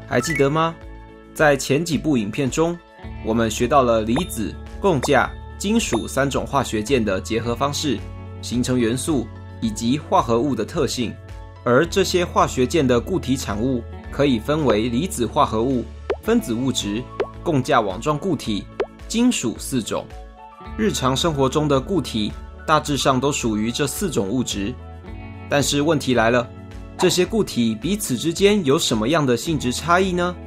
还记得吗？在前几部影片中，我们学到了离子、共价、金属3种化学键的结合方式、形成元素以及化合物的特性。而这些化学键的固体产物可以分为离子化合物、分子物质、共价网状固体、金属4种。日常生活中的固体大致上都属于这4种物质。但是问题来了，这些固体彼此之间有什么样的性质差异呢？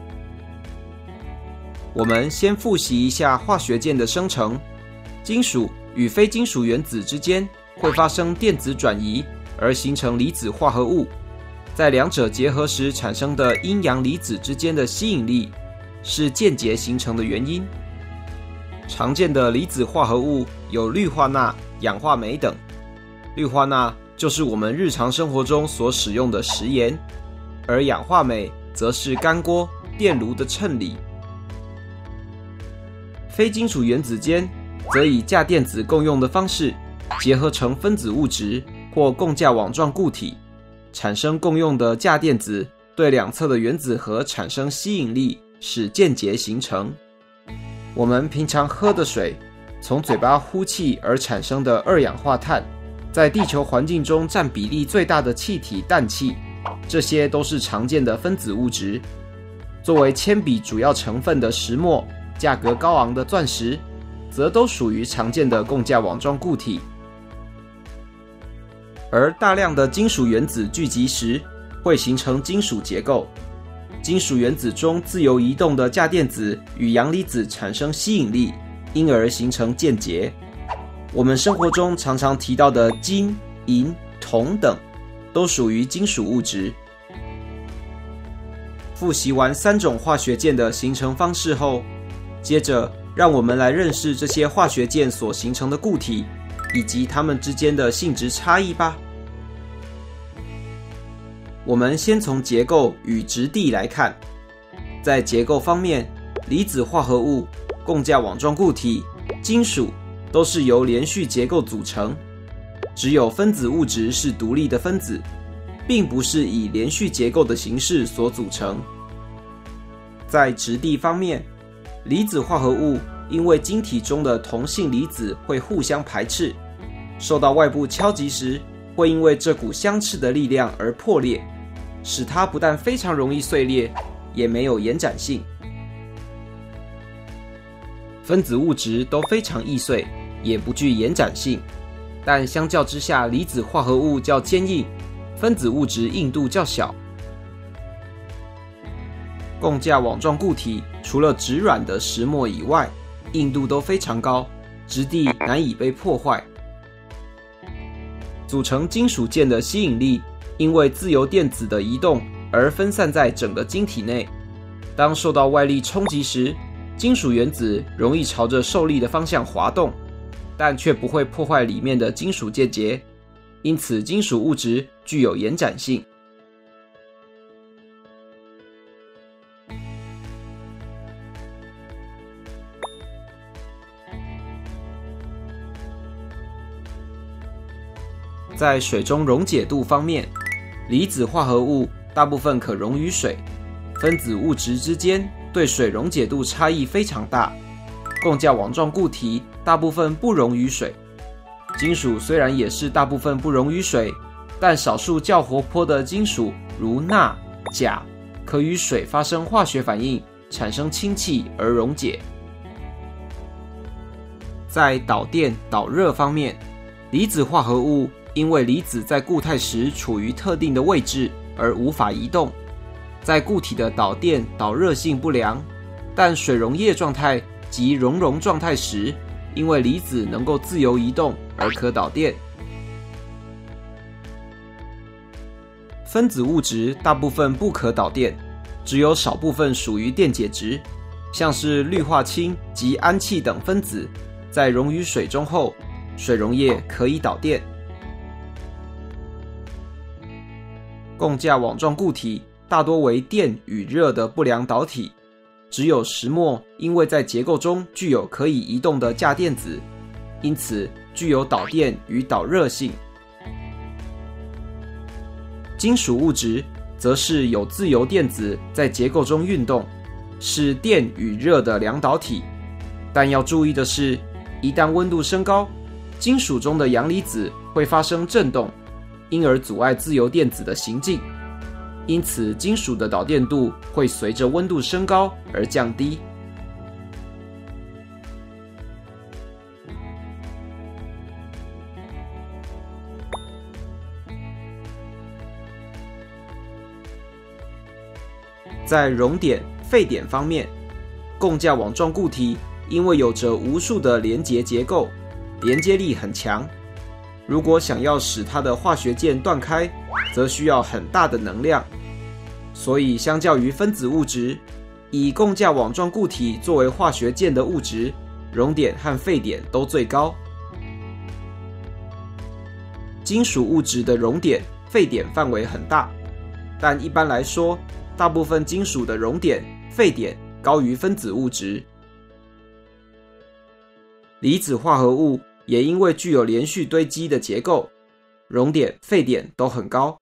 我们先复习一下化学键的生成。金属与非金属原子之间会发生电子转移，而形成离子化合物。在两者结合时产生的阴阳离子之间的吸引力，是键结形成的原因。常见的离子化合物有氯化钠、氧化镁等。氯化钠就是我们日常生活中所使用的食盐，而氧化镁则是干锅、电炉的衬里。非金属原子间则以价电子共用的方式结合成分子物质或共价网状固体，产生共用的价电子，对两侧的原子核产生吸引力，使键结形成。我们平常喝的水，从嘴巴呼气而产生的二氧化碳，在地球环境中占比例最大的气体氮气，这些都是常见的分子物质。作为铅笔主要成分的石墨，价格高昂的钻石，则都属于常见的共价网状固体。而大量的金属原子聚集时，会形成金属结构。金属原子中自由移动的价电子与阳离子产生吸引力，因而形成键结。我们生活中常常提到的金、银、铜等，都属于金属物质。复习完3种化学键的形成方式后，接着让我们来认识这些化学键所形成的固体，以及它们之间的性质差异吧。我们先从结构与质地来看。在结构方面，离子化合物、共价网状固体、金属都是由连续结构组成，只有分子物质是独立的分子，并不是以连续结构的形式所组成。在质地方面，离子化合物因为晶体中的同性离子会互相排斥，受到外部敲击时，会因为这股相斥的力量而破裂，使它不但非常容易碎裂，也没有延展性。分子物质都非常易碎，也不具延展性，但相较之下，离子化合物较坚硬，分子物质硬度较小。共价网状固体除了质软的石墨以外，硬度都非常高，质地难以被破坏。组成金属键的吸引力因为自由电子的移动而分散在整个晶体内。当受到外力冲击时，金属原子容易朝着受力的方向滑动，但却不会破坏里面的金属键结，因此金属物质具有延展性。在水中溶解度方面，离子化合物大部分可溶于水，分子物质之间对水溶解度差异非常大。共价网状固体大部分不溶于水，金属虽然也是大部分不溶于水，但少数较活泼的金属如钠、钾，可与水发生化学反应，产生氢气而溶解。在导电、导热方面，离子化合物因为离子在固态时处于特定的位置而无法移动，在固体的导电导热性不良，但水溶液状态及熔状态时，因为离子能够自由移动而可导电。分子物质大部分不可导电，只有少部分属于电解质，像是氯化氢及氨气等分子，在溶于水中后，水溶液可以导电。共价网状固体大多为电与热的不良导体，只有石墨因为在结构中具有可以移动的价电子，因此具有导电与导热性。金属物质则是有自由电子在结构中运动，是电与热的两导体。但要注意的是，一旦温度升高，金属中的阳离子会发生振动，因而阻碍自由电子的行进。因此，金属的导电度会随着温度升高而降低。在熔点、沸点方面，共价网状固体因为有着无数的连结结构，连接力很强。如果想要使它的化学键断开，则需要很大的能量。所以相较于分子物质，以共价网状固体作为化学键的物质，熔点和沸点都最高。金属物质的熔点、沸点范围很大，但一般来说，大部分金属的熔点、沸点高于分子物质。离子化合物也因为具有连续堆积的结构，熔点、沸点都很高。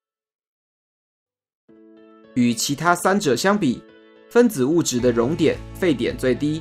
与其他三者相比，分子物质的熔点、沸点最低。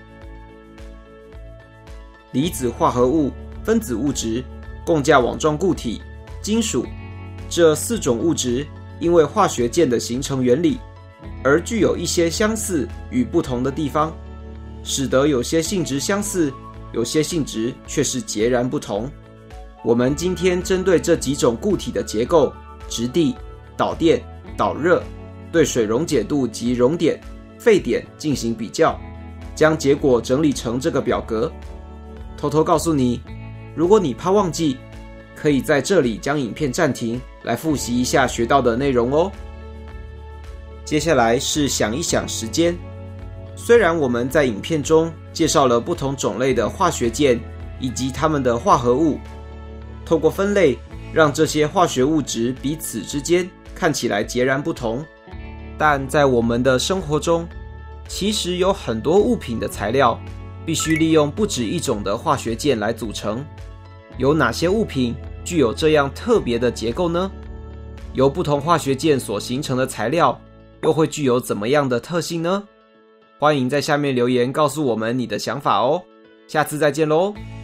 离子化合物、分子物质、共价网状固体、金属这4种物质，因为化学键的形成原理，而具有一些相似与不同的地方，使得有些性质相似，有些性质却是截然不同。我们今天针对这几种固体的结构、质地、导电、导热、对水溶解度及熔点、沸点进行比较，将结果整理成这个表格。偷偷告诉你，如果你怕忘记，可以在这里将影片暂停，来复习一下学到的内容哦。接下来是想一想时间。虽然我们在影片中介绍了不同种类的化学键以及它们的化合物，透过分类让这些化学物质彼此之间看起来截然不同，但在我们的生活中，其实有很多物品的材料必须利用不止一种的化学键来组成。有哪些物品具有这样特别的结构呢？由不同化学键所形成的材料又会具有怎么样的特性呢？欢迎在下面留言告诉我们你的想法哦。下次再见喽。